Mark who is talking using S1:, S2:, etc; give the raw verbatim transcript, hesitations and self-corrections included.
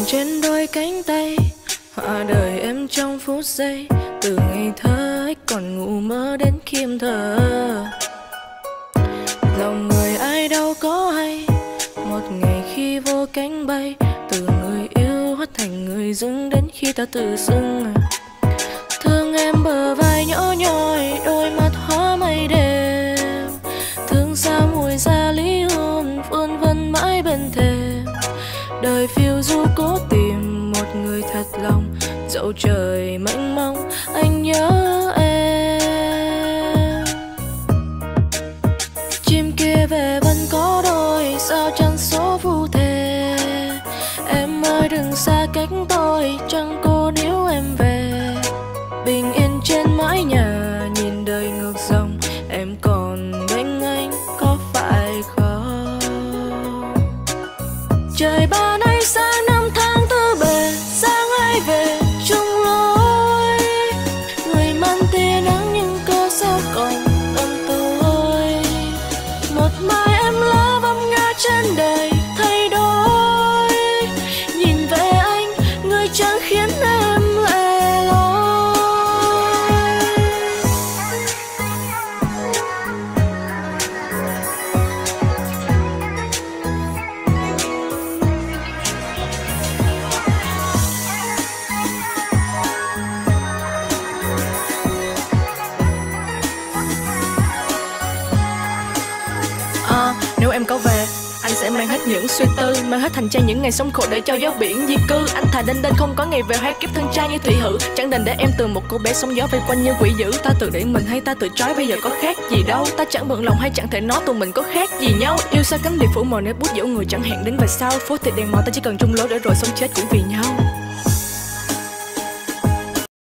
S1: trên đôi cánh tay, hạ đời em trong phút giây. Từ ngày thơ ấy còn ngủ mơ đến khi em thở. Lòng người ai đâu có hay, một ngày khi vô cánh bay, từ người yêu hóa thành người dưng đến khi ta tự dưng. Thương em bờ vai nhỏ nhoi, đôi mắt hóa mây đêm. Thương sao mùi xa lý hôn vươn vân mãi bên thềm. Đời phiêu du cố tìm một người thật lòng, dẫu trời mênh mông anh nhớ em. Chim kia về vẫn có đôi, sao chẳng số phù thề. Em ơi đừng xa cách tôi, chẳng cô níu em về. Bình yên trên mái nhà, nhìn đời ngược dòng. Em còn bên anh có phải không? Trời ban ánh sáng năm tháng tư bề, sáng ai về chung lối. Người mang tia nắng nhưng cơ sao còn tầm tôi. Một mai em lá vấp ngã trên đời thay đổi. Nhìn về anh, người chẳng khiến em lẻ loi. À, nếu em có về, anh sẽ mang hết những suy tư, mang hết hành trang những ngày sống khổ để cho gió biển di cư. Anh thà đêm đêm không có ngày về hai kiếp thân trai như thủy hử. Chẳng đành để em từ một cô bé sóng gió vây quanh như quỷ dữ. Ta tự đẩy mình hay ta tự trói, bây giờ có khác gì đâu. Ta chẳng bận lòng hay chẳng thể nói tụi mình có khác gì nhau. Yêu xa cánh liệt phủ màu nếp bút dẫu người chẳng hẹn đến về sau. Phố thì đèn màu ta chỉ cần chung lối để rồi sống chết cũng vì nhau.